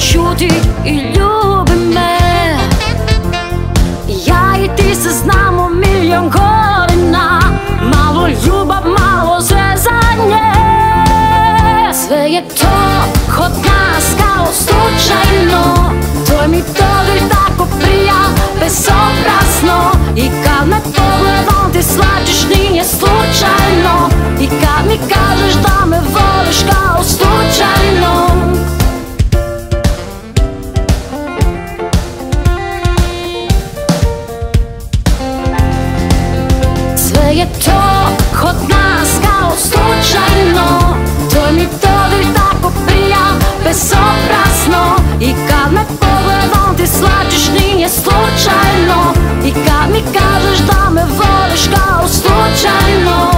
čuti i ljubi me. Ja i ti se znamo milion godina, malo ljubav, malo zezanje. Sve je to kod nas kao slučajno, tvoj mi dodir tako prija, bezobrazno. I kad me pogledom ti shvatiš nije slučajno, i kad mi kažeš da me voliš kao slučajno. Sve je to kod nas kao slučajno, tvoj mi dodir tako prija, bezobrazno. I kad me pogledom ti shvatiš nije slučajno, i kad mi kažeš da me voliš kao slučajno.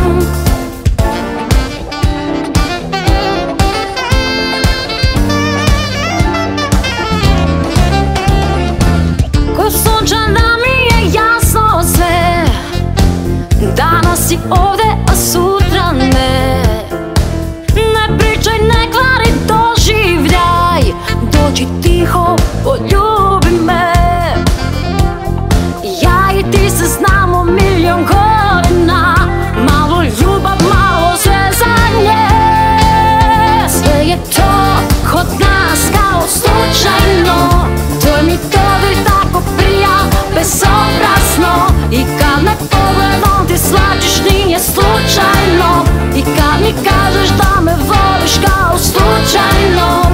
Ko sunčana mi je jasno sve, danas si ovde, a sutra ne. Ne pričaj, ne kvari doživljaj, dođi tiho, poljubi me. Ja i ti se znamo milion godina, malo ljubav, malo zezanje. Sve je to kod nas kao slučajno, tvoj mi dodir tako prija, bezobrazno. I kad me pogledom ti shvatiš nije slučajno, i kad mi kažeš da me voliš kao slučajno.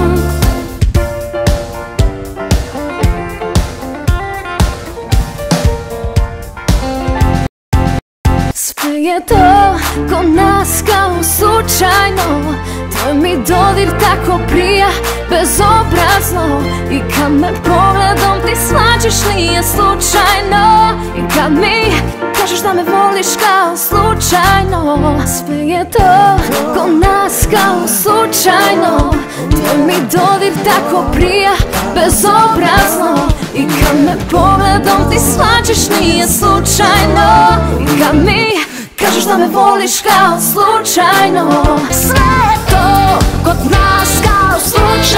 Sve je to kod nas kao slučajno, tvoj mi dodir tako prija, bezobrazno. I kad me pogledom ti shvaćaš nije slučajno, i kad mi kažeš da me voliš kao slučajno. Sve je to kod nas kao slučajno, tvoj mi dodir tako prija, bezobrazno. I kad me pogledom ti shvaćaš nije slučajno, i kad mi kažeš da me voliš kao slučajno. Sve je to kod nas kao slučajno,